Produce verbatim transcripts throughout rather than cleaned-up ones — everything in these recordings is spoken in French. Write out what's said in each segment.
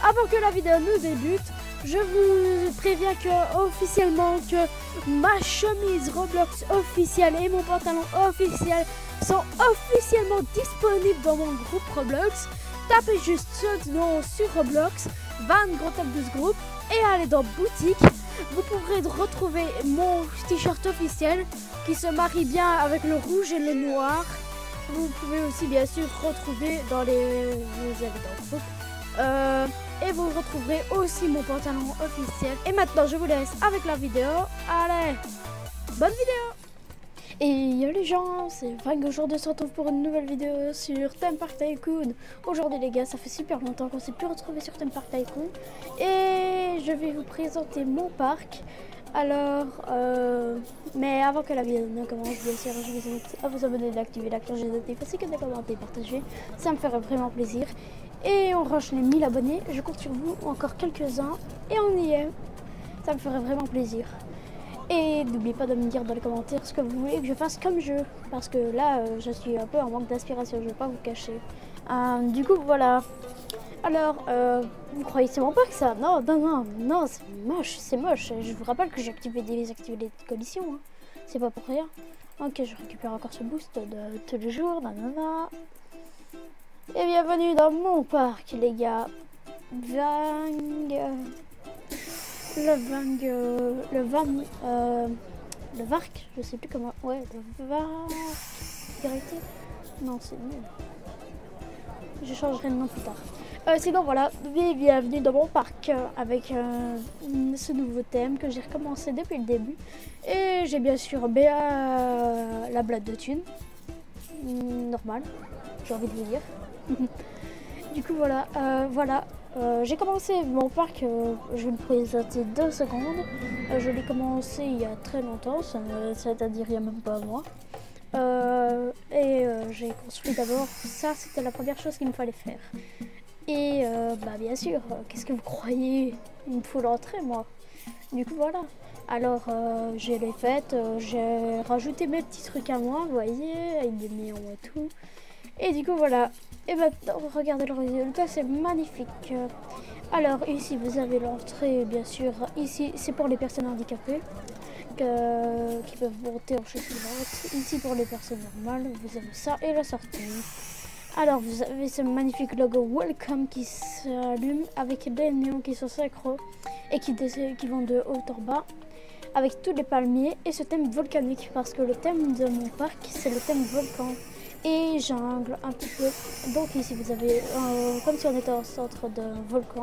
avant que la vidéo nous débute, je vous préviens que officiellement que ma chemise Roblox officielle et mon pantalon officiel sont officiellement disponibles dans mon groupe Roblox. Tapez juste ce nom sur Roblox, Van Gros Top douze Group, et allez dans boutique. Vous pourrez retrouver mon t-shirt officiel qui se marie bien avec le rouge et le noir. Vous pouvez aussi bien sûr retrouver dans les, vous avez dans le groupe. Euh, et vous retrouverez aussi mon pantalon officiel. Et maintenant je vous laisse avec la vidéo. Allez, bonne vidéo. Et yo les gens, c'est Van. Aujourd'hui on se retrouve pour une nouvelle vidéo sur Theme Park Tycoon. Aujourd'hui les gars, ça fait super longtemps qu'on s'est plus retrouvé sur Theme Park Tycoon. Et je vais vous présenter mon parc. Alors, euh, mais avant que la vidéo ne commence, bien sûr, je vous invite à vous abonner, d'activer la cloche des notifications, ainsi que de commenter et partager. Ça me ferait vraiment plaisir. Et on rush les mille abonnés. Je compte sur vous, encore quelques-uns. Et on y est. Ça me ferait vraiment plaisir. Et n'oubliez pas de me dire dans les commentaires ce que vous voulez que je fasse comme jeu. Parce que là, euh, je suis un peu en manque d'inspiration, je ne vais pas vous cacher. Euh, du coup, voilà. Alors, euh, vous croyez c'est mon parc ça? Non, non, non, non, c'est moche, c'est moche. Je vous rappelle que j'ai activé des activités de collision. Hein. C'est pas pour rien. Ok, je récupère encore ce boost de tous les jours. Nanana. Et bienvenue dans mon parc, les gars. Vang. Le Vang. Euh, le Van. Euh, le Vark, je sais plus comment. Ouais, le Vark. Vérité? Non, c'est nul. Je changerai de nom plus tard. Euh, sinon voilà, bienvenue dans mon parc euh, avec euh, ce nouveau thème que j'ai recommencé depuis le début. Et j'ai bien sûr Béa euh, la blague de thunes. Normal, j'ai envie de vous dire. Du coup voilà, euh, voilà. Euh, j'ai commencé mon parc, euh, je vais me présenter deux secondes. Euh, je l'ai commencé il y a très longtemps, c'est-à-dire il n'y a même pas un mois. Euh, et euh, j'ai construit d'abord, ça c'était la première chose qu'il me fallait faire. Et euh, bah bien sûr, euh, qu'est-ce que vous croyez? Il me faut l'entrée moi. Du coup voilà. Alors euh, j'ai les fêtes, euh, j'ai rajouté mes petits trucs à moi, vous voyez, avec des néons et tout. Et du coup voilà. Et maintenant regardez le résultat, c'est magnifique. Alors ici vous avez l'entrée bien sûr. Ici c'est pour les personnes handicapées. Que, qui peuvent monter en chaise roulante. Ici pour les personnes normales, vous avez ça et la sortie. Alors vous avez ce magnifique logo Welcome qui s'allume avec des néons qui sont synchro et qui, qui vont de haut en bas avec tous les palmiers et ce thème volcanique parce que le thème de mon parc c'est le thème volcan et jungle un petit peu. Donc ici vous avez euh, comme si on était au centre d'un volcan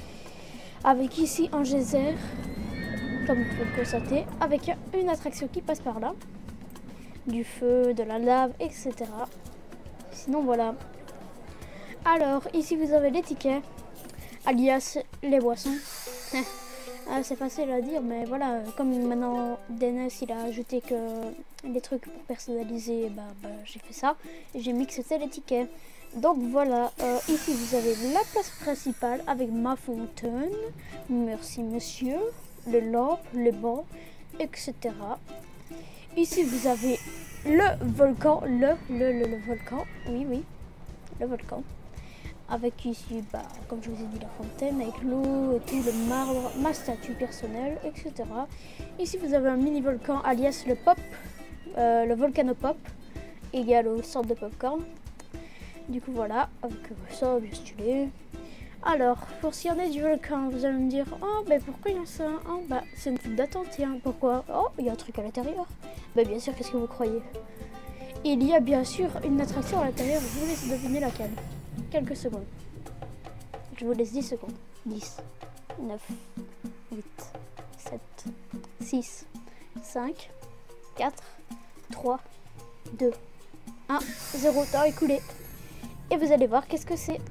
avec ici un geyser comme vous pouvez le constater, avec une attraction qui passe par là, du feu, de la lave, et cetera. Sinon voilà. Alors ici vous avez les tickets, alias les boissons. Ah, c'est facile à dire, mais voilà, comme maintenant Dennis il a ajouté que les trucs pour personnaliser, bah, bah j'ai fait ça et j'ai mis que c'était les tickets. Donc voilà, euh, ici vous avez la place principale avec ma fontaine. Merci monsieur. Les lampes, les bancs, et cetera. Ici vous avez le volcan, le, le, le, le volcan, oui, oui, le volcan. Avec ici, bah, comme je vous ai dit, la fontaine, avec l'eau et tout, le marbre, ma statue personnelle, et cetera. Ici vous avez un mini volcan, alias le pop, euh, le volcano pop, égal au centre de popcorn. Du coup voilà, avec ça, bien stylé. Alors, pour s'il y en a du volcan, vous allez me dire, oh, ben pourquoi il y a ça? Oh, bah, c'est une file d'attente, tiens, pourquoi? Oh, il y a un truc à l'intérieur. Ben, bien sûr, qu'est-ce que vous croyez? Il y a bien sûr une attraction à l'intérieur, je vous laisse deviner laquelle. Quelques secondes. Je vous laisse dix secondes. dix, neuf, huit, sept, six, cinq, quatre, trois, deux, un, zéro, temps écoulé. Et vous allez voir, qu'est-ce que c'est?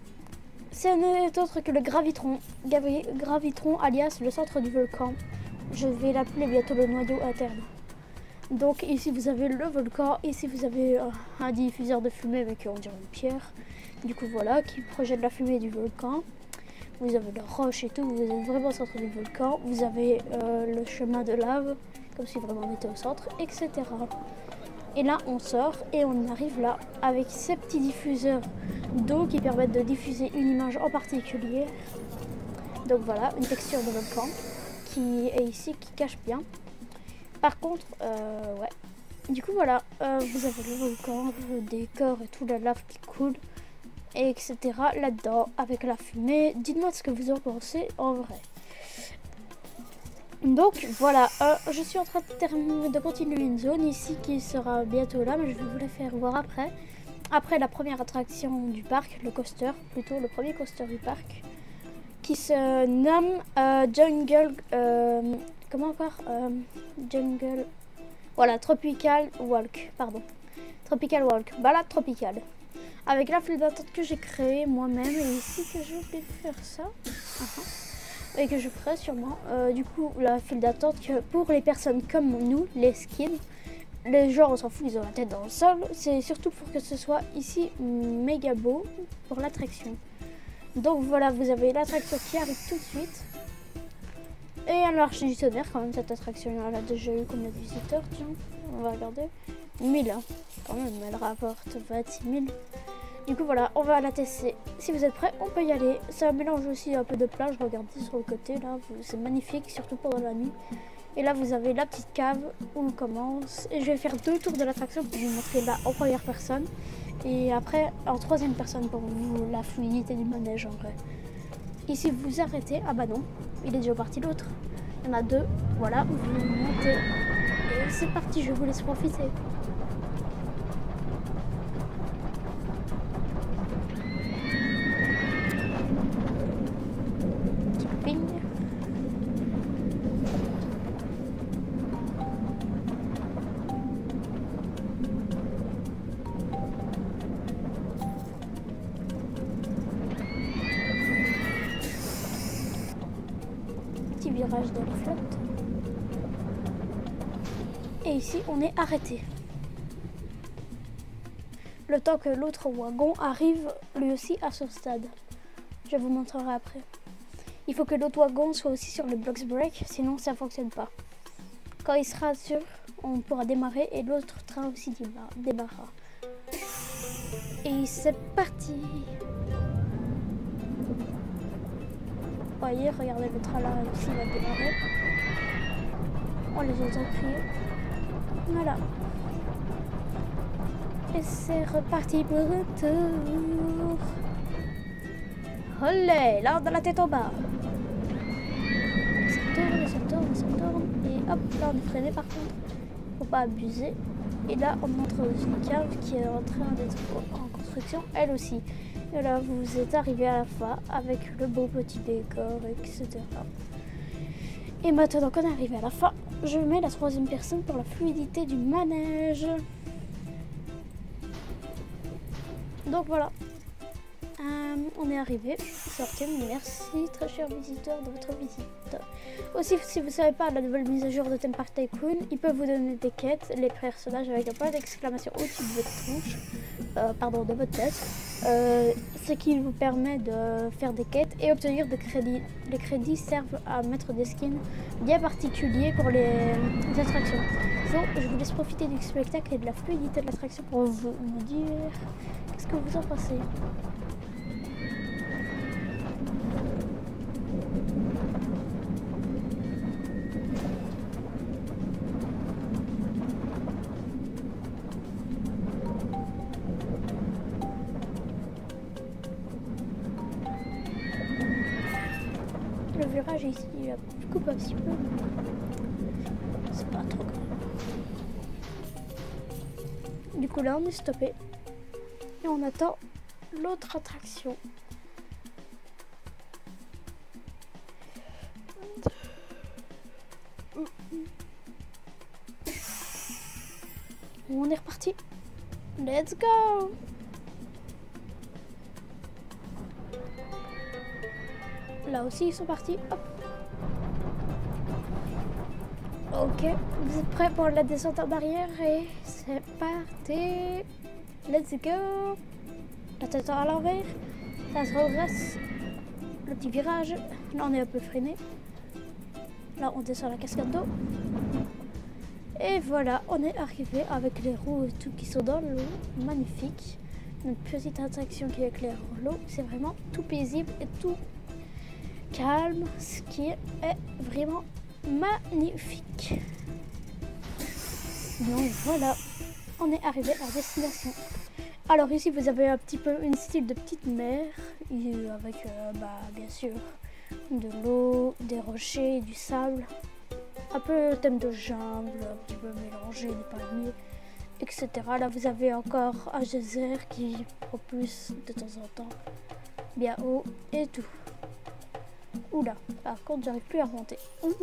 Ce n'est autre que le gravitron, gravitron alias le centre du volcan. Je vais l'appeler bientôt le noyau interne. Donc ici vous avez le volcan, ici vous avez euh, un diffuseur de fumée avec on dirait une pierre. Du coup voilà, qui projette la fumée du volcan. Vous avez la roche et tout, vous êtes vraiment au centre du volcan. Vous avez euh, le chemin de lave, comme si vraiment on était au centre, et cetera. Et là, on sort et on arrive là avec ces petits diffuseurs d'eau qui permettent de diffuser une image en particulier. Donc voilà, une texture de volcan qui est ici, qui cache bien. Par contre, euh, ouais. Du coup, voilà, euh, vous avez le volcan, le décor et tout, la lave qui coule, et etc. là-dedans, avec la fumée. Dites-moi ce que vous en pensez en vrai. Donc voilà, euh, je suis en train de, terminer, de continuer une zone ici qui sera bientôt là, mais je vais vous la faire voir après. Après la première attraction du parc, le coaster, plutôt le premier coaster du parc, qui se nomme euh, Jungle... Euh, comment encore euh, Jungle... Voilà, Tropical Walk, pardon. Tropical Walk, balade tropicale. Avec la file d'attente que j'ai créée moi-même, et ici que je vais faire ça. Uh-huh. Et que je ferai sûrement. Euh, du coup, la file d'attente que pour les personnes comme nous, les skins, les gens on s'en fout, ils ont la tête dans le sol. C'est surtout pour que ce soit ici méga beau pour l'attraction. Donc voilà, vous avez l'attraction qui arrive tout de suite. Et à l'Arche du Tonnerre, quand même, cette attraction elle a déjà eu combien de visiteurs? Tiens, on va regarder. mille, hein. Quand même, elle rapporte vingt-six mille. Du coup, voilà, on va la tester. Si vous êtes prêts, on peut y aller. Ça mélange aussi un peu de plage. Regardez sur le côté, là, c'est magnifique, surtout pendant la nuit. Et là, vous avez la petite cave où on commence. Et je vais faire deux tours de l'attraction pour vous montrer là en première personne. Et après, en troisième personne pour vous, la fluidité du manège en vrai. Ici, vous arrêtez. Ah bah non, il est déjà parti l'autre. Il y en a deux. Voilà, vous montez. Et c'est parti, je vous laisse profiter. Petit ping. Virage de la flotte. Et ici, on est arrêté. Le temps que l'autre wagon arrive lui aussi à son stade. Je vous montrerai après. Il faut que l'autre wagon soit aussi sur le box break, sinon ça ne fonctionne pas. Quand il sera sûr, on pourra démarrer et l'autre train aussi démarrera. Et c'est parti. Voyez, regardez le train là aussi va démarrer. On les entend crier. Voilà. Et c'est reparti pour un tour. Olé, là on a la tête en bas. Ça tourne, ça tourne, ça tourne. Et hop, là on est freiné par contre. Faut pas abuser. Et là on entre dans une cave qui est en train d'être en construction, elle aussi. Et là, vous êtes arrivé à la fin avec le beau petit décor, et cetera. Et maintenant qu'on est arrivé à la fin, je mets la troisième personne pour la fluidité du manège. Donc voilà. Euh, on est arrivé. Sortez, merci très chers visiteurs de votre visite. Aussi, si vous ne savez pas la nouvelle mise à jour de Theme Park Tycoon, ils peuvent vous donner des quêtes, les personnages avec un point d'exclamation au-dessus de votre tronche, euh, pardon, de votre tête, euh, ce qui vous permet de faire des quêtes et obtenir des crédits. Les crédits servent à mettre des skins bien particuliers pour les, les attractions. Donc, je vous laisse profiter du spectacle et de la fluidité de l'attraction pour vous me dire qu'est-ce que vous en pensez. Le virage ici, je coupe un petit peu. C'est pas trop grave. Du coup là on est stoppé. Et on attend l'autre attraction. On est reparti. Let's go! Là aussi ils sont partis. Hop. Ok, vous êtes prêts pour la descente en arrière et c'est parti. Let's go. La tête à l'envers. Ça se redresse. Le petit virage. Là on est un peu freiné. Là on descend la cascade d'eau. Et voilà, on est arrivé avec les roues et tout qui sont dans l'eau. Magnifique. Une petite attraction qui éclaire l'eau. C'est vraiment tout paisible et tout calme, ce qui est vraiment magnifique. Donc voilà, on est arrivé à destination. Alors ici vous avez un petit peu une style de petite mer avec euh, bah, bien sûr de l'eau, des rochers, du sable, un peu le thème de jungle, un petit peu mélangé, des palmiers, et cetera. Là vous avez encore un geyser qui propulse de temps en temps bien haut et tout. Oula, par contre j'arrive plus à remonter.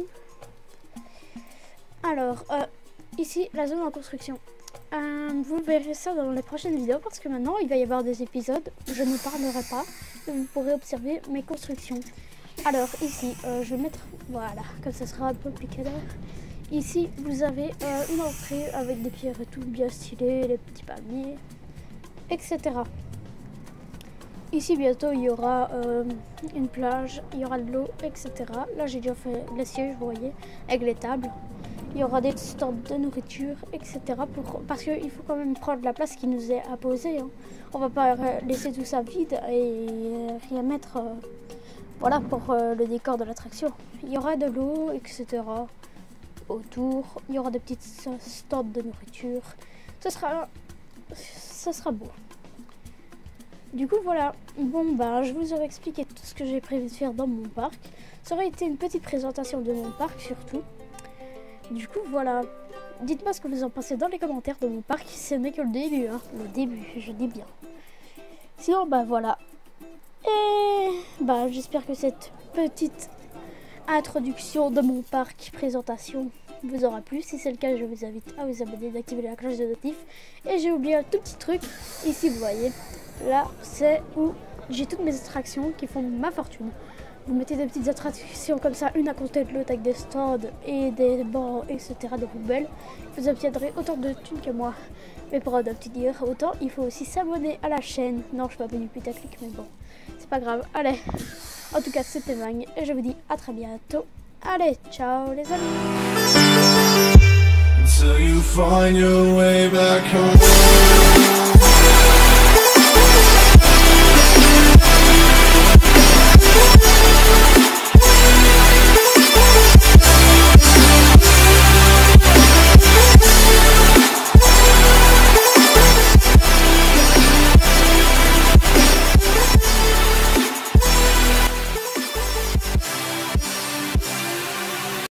Alors euh, ici la zone en construction. Euh, vous verrez ça dans les prochaines vidéos parce que maintenant il va y avoir des épisodes, je ne parlerai pas, mais vous pourrez observer mes constructions. Alors ici, euh, je vais mettre, voilà, comme ça sera un peu plus clair. Ici vous avez euh, une entrée avec des pierres et tout bien stylées, les petits palmiers, et cetera. Ici bientôt il y aura euh, une plage, il y aura de l'eau, et cetera. Là j'ai déjà fait les sièges, vous voyez, avec les tables. Il y aura des stands de nourriture, et cetera. Pour, parce qu'il faut quand même prendre la place qui nous est imposée. Hein. On va pas laisser tout ça vide et rien mettre euh, voilà, pour euh, le décor de l'attraction. Il y aura de l'eau, et cetera. Autour, il y aura des petites stands de nourriture. Ce sera, ce sera beau. Du coup, voilà. Bon, bah, je vous aurais expliqué tout ce que j'ai prévu de faire dans mon parc. Ça aurait été une petite présentation de mon parc, surtout. Du coup, voilà. Dites-moi ce que vous en pensez dans les commentaires de mon parc. Ce n'est que le début, hein. Le début, je dis bien. Sinon, bah voilà. Et bah, j'espère que cette petite introduction de mon parc, présentation, vous aura plu. Si c'est le cas, je vous invite à vous abonner, d'activer la cloche de notif. Et j'ai oublié un tout petit truc. Ici, vous voyez, là, c'est où j'ai toutes mes attractions qui font ma fortune. Vous mettez des petites attractions comme ça, une à côté de l'autre avec des stands et des bancs, et cetera, des poubelles. Vous obtiendrez autant de thunes que moi. Mais pour obtenir autant, il faut aussi s'abonner à la chaîne. Non, je suis pas venu putaclic, mais bon, c'est pas grave. Allez, en tout cas, c'était Mang et je vous dis à très bientôt. Allez, ciao les amis. Until you find your way back home.